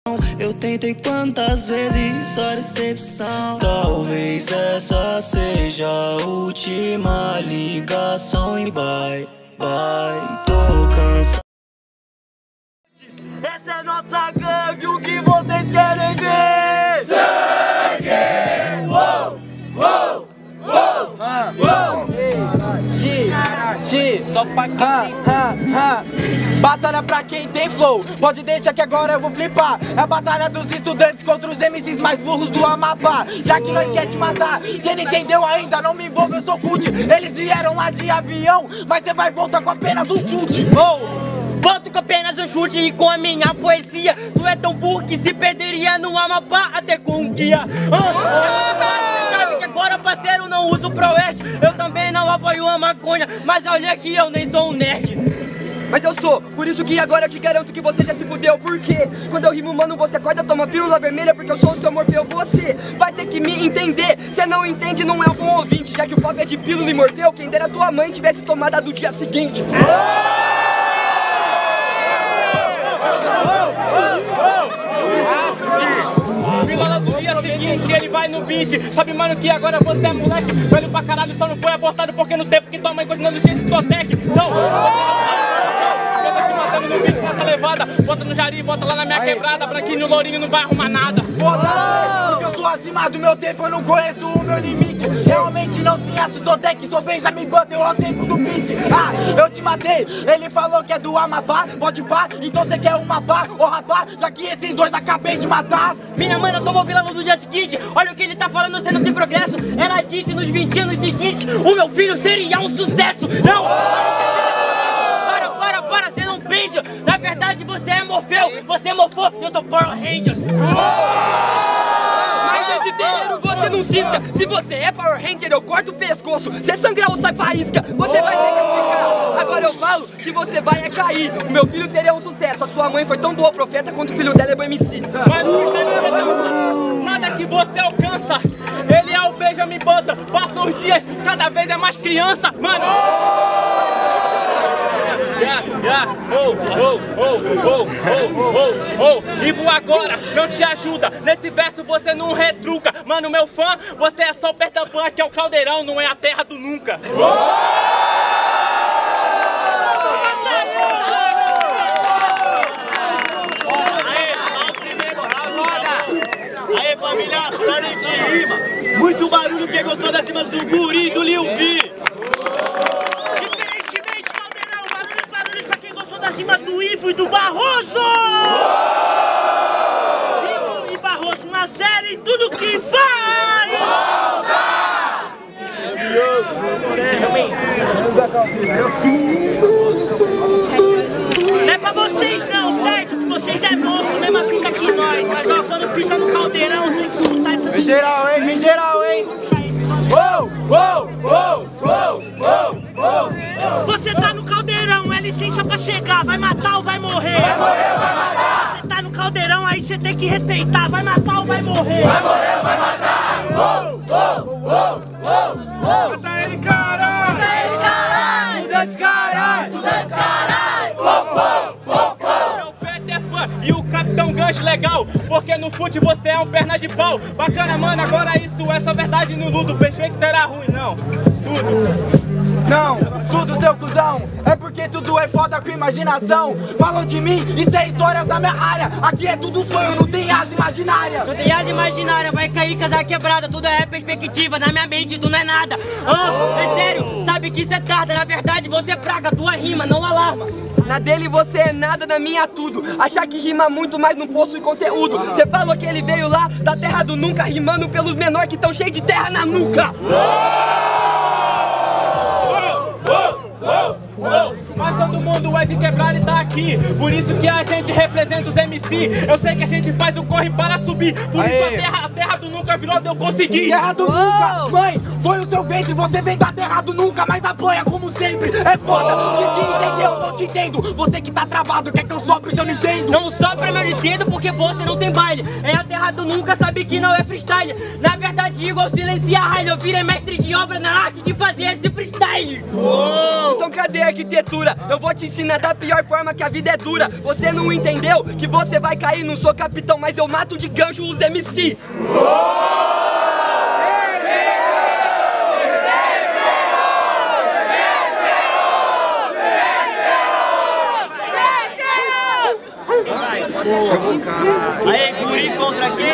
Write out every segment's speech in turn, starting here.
Eu tentei quantas vezes, só decepção. Talvez essa seja a última ligação e bye, bye, tô cansado. Essa é nossa gangue, o que vocês querem ver? Sangue! Uou! Uou! Uou! Só pra quem Batalha pra quem tem flow, pode deixar que agora eu vou flipar. É a batalha dos estudantes contra os MCs mais burros do Amapá. Já que nós quer te matar, cê não entendeu ainda, não me envolva, eu sou cult. Eles vieram lá de avião, mas cê vai voltar com apenas um chute. Volto com apenas um chute e com a minha poesia. Tu é tão burro que se perderia no Amapá até com um guia. Sabe que agora, parceiro, não uso pro oeste. Eu também não apoio a maconha, mas olha que eu nem sou um nerd. Mas eu sou, por isso que agora eu te garanto que você já se fudeu. Por quê? Quando eu rimo, mano, você acorda, toma pílula vermelha, porque eu sou o seu Morfeu. Você vai ter que me entender. Cê não entende, não é um bom ouvinte. Já que o pop é de pílula e Morfeu, quem dera tua mãe tivesse tomada do dia seguinte. Pílula do dia seguinte, ele vai no beat. Sabe, mano, que agora você é moleque velho pra caralho, só não foi abortado porque no tempo que tua mãe continuando tinha esse Totec. Não, eu tô te matando no beat nessa levada. Bota no jari, bota lá na minha quebrada. Branquinho, lourinho, não vai arrumar nada. Foda-se, porque eu sou acima do meu tempo, eu não conheço o meu limite. Realmente não se assustou, até que sou Benjamin Button, ao tempo do beat. Eu te matei, ele falou que é do Amapá, pode pá, então cê quer uma pá, ô rapá, já que esses dois acabei de matar. Minha mãe não tomou pílula do dia seguinte, olha o que ele tá falando, você não tem progresso. Ela disse nos 20 anos seguintes, o meu filho seria um sucesso. Não, para, você não pende. Na verdade você é Morfeu, você mofou, eu sou Power Rangers. Mas nesse terreiro você não cisca. Se você é Power Ranger, eu corto o pescoço. Se sangrar ou sai faísca, você vai ter que explicar. Agora eu falo que você vai cair. O meu filho seria um sucesso. A sua mãe foi tão boa profeta quanto o filho dela é bom MC. Mas não nada que você alcança. Ele é o Benjamin Button. Passam os dias, cada vez é mais criança. Mano, e vou agora, não te ajuda. Nesse verso você não retruca. Mano, meu fã, você é só Peter Pan, que é o caldeirão, não é a terra do nunca. Aê, família, parem de rima. Muito barulho, quem gostou das rimas do Guri e do Lil V. Diferentemente, caldeirão, barulhos pra quem gostou das rimas do Ivo e do Barroso. Ivo e Barroso na série, tudo que vai voltar. Não é pra vocês não, certo? Que vocês é monstro, mesma fita que nós. Mas ó, quando pisa no caldeirão, tem que escutar essas... Vem geral, hein? Vem geral, hein? Você tá no caldeirão, é licença pra chegar. Vai matar ou vai morrer? Vai morrer ou vai matar? Você tá no caldeirão, aí você tem que respeitar. Vai matar ou vai morrer? Vai morrer ou vai matar? Mata ele, caralho! Mata ele, caralho! Estudantes, caralho! Estudantes, caralho! É o Peter Pan e o Capitão Gancho legal, porque no fute você é um perna de pau. Bacana, mano, agora isso é só verdade no ludo. Pensei que era ruim, não. Tudo. Não, tudo seu cuzão, é porque tudo é foda com imaginação. Falam de mim, isso é história da minha área. Aqui é tudo sonho, não tem asa imaginária. Não tem asa imaginária, vai cair casa quebrada. Tudo é perspectiva, na minha mente tu não é nada. É sério, sabe que isso é tarda. Na verdade você é praga, tua rima não alarma. Na dele você é nada, na minha tudo. Achar que rima muito, mas não possui conteúdo. Você falou que ele veio lá da terra do nunca, rimando pelos menores que tão cheios de terra na nuca. Mas todo mundo é de quebrar e tá aqui. Por isso que a gente representa os MC. Eu sei que a gente faz o corre para subir. Por isso a terra do nunca virou de eu conseguir. Terra do nunca, mãe, foi o seu ventre. Você vem da terra do nunca, mas apanha como sempre. É foda, se te entender eu não te entendo. Você que tá travado, quer que eu sopre se eu não entendo? Não sopra meu Nintendo porque você não tem baile. É aterrado, nunca sabe que não é freestyle. Na verdade, igual silencia raio, eu virei mestre de obra na arte de fazer esse freestyle. Então cadê a arquitetura? Eu vou te ensinar da pior forma que a vida é dura. Você não entendeu que você vai cair, não sou capitão, mas eu mato de gancho os MC. Aí, guri contra quem?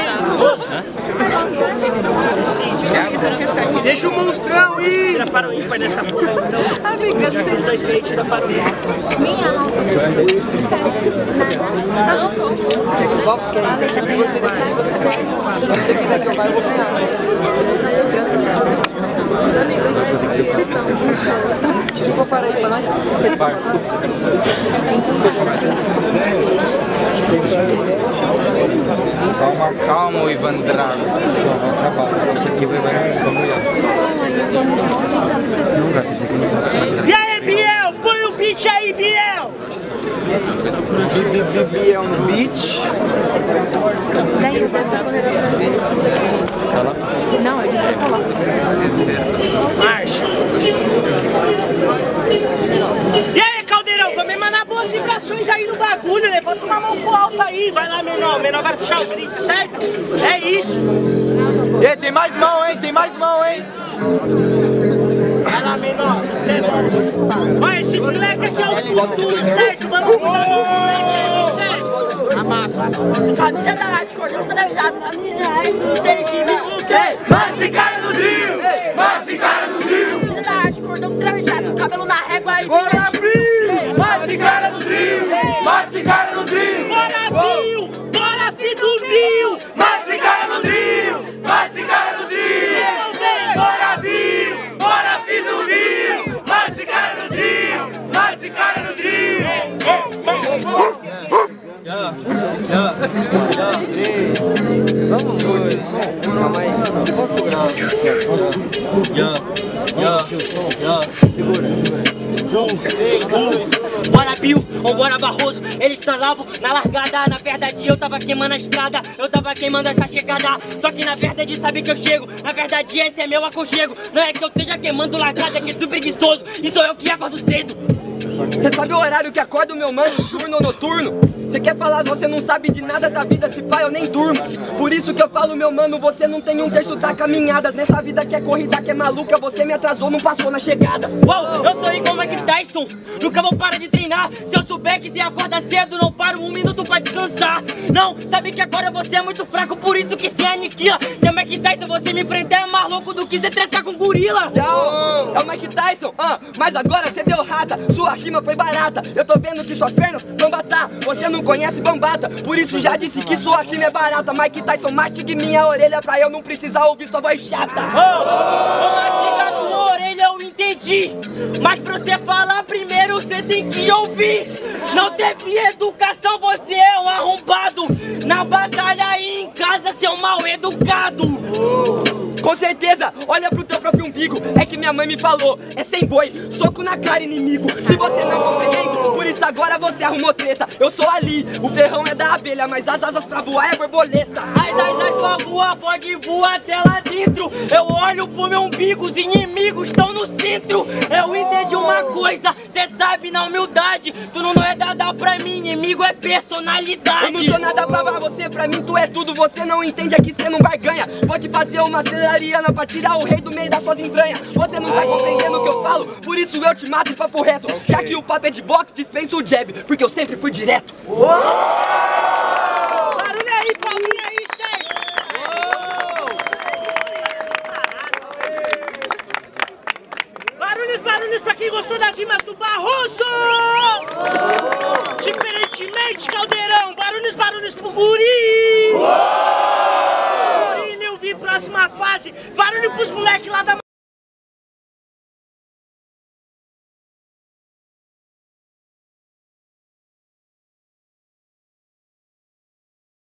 Deixa o monstrão ir! Tira para o ímpar dessa porra, então. Os dois que aí tira para o ímpar. Minha, nossa. Você quer que o Bobs quer? Você decide, você faz. Se você quiser que eu vá, eu vou ganhar. Tira um para aí pra nós. Calma, calma, Ivan Drago. Esse aqui vai E aí, Biel? Põe o beat aí, Biel! Biel no beat. Não, eu disse que coloca. Marcha! E aí, Caldeirão? Vamos emanar boas vibrações aí no bagulho. Levanta uma mão pro alto aí. Vai lá, menor. Menor vai puxar o grito, certo? É isso. E tem mais mão, hein? Tem mais mão, hein? Vai lá, menor. Certo? Vai, esses moleques aqui é o futuro, certo? Vamos cuidar dos moleques aí, certo? Abafa. Camisa da arte, cordão finalizado na minha Entendi, me contei. Mata esse cara no drill! Mata esse cara no drill! Camisa da arte, cordão finalizado, cabelo na régua e Bora, Bill! Mata esse cara no drill! Mata esse cara no drill! Bora, Bill! Bora, filho do Bill! Mata esse cara no drill! Mata esse cara no drill! Bora, Bill! Bora, filho do Bill! Mata esse cara no drill! Mata esse cara no drill! Calma aí. Posso segurar? Bora, Bill, vambora, Barroso. Eles tralavam na largada. Na verdade, eu tava queimando a estrada. Eu tava queimando essa chegada. Só que na verdade, sabe que eu chego. Na verdade, esse é meu aconchego. Não é que eu esteja queimando largada, é que tu preguiçoso. E sou eu que acordo cedo. Você sabe o horário que acorda o meu mano, turno ou noturno? Você quer falar, você não sabe de nada da vida, se pai eu nem durmo. Por isso que eu falo, meu mano, você não tem um terço da caminhada. Nessa vida que é corrida, que é maluca, você me atrasou, não passou na chegada. Uou, eu sou igual Mike Tyson, nunca vou parar de treinar. Se eu souber que se acorda cedo, não paro um minuto pra descansar. Não, sabe que agora você é muito fraco, por isso que se aniquila. Se é Mike Tyson, você me enfrentar é mais louco do que você tretar com gorila. Tchau, é o Mike Tyson, mas agora você deu rata. Sua rima foi barata, eu tô vendo que suas pernas vão batar. Você não conhece Bambata, por isso já disse que sua rima é barata. Mike Tyson, mastigue minha orelha pra eu não precisar ouvir sua voz chata. Vou mastigar tua orelha, eu entendi. Mas pra você falar primeiro, você tem que ouvir. Não teve educação, você é um arrombado. Na batalha e em casa, seu mal educado. Com certeza, olha pro teu próprio umbigo. É que minha mãe me falou, é sem boi, soco na cara inimigo. Se você não compreende, por isso agora você arrumou treta. Eu sou Ali, o ferrão é da abelha, mas as asas pra voar é borboleta. As asas pra voar, pode voar até lá dentro. Eu olho pro meu umbigo, os inimigos estão no centro. Eu entendi uma coisa, cê sabe na humildade. Tu não é dada pra mim, inimigo é personalidade. Eu não sou nada pra você, pra mim tu é tudo. Você não entende aqui, cê não barganha. Pode fazer uma celariana pra tirar o rei do meio das suas entranhas. Você não tá compreendendo o que eu falo, por isso eu te mato em papo reto. Já que o papo é de boxe, dispensa o jab, porque eu sempre fui direto. Barulho aí pra mim aí, chefe! Barulhos pra quem gostou das rimas do Barroso! Diferentemente, Caldeirão, barulhos pro guri! Guri, eu vi próxima fase, barulho pros moleques lá da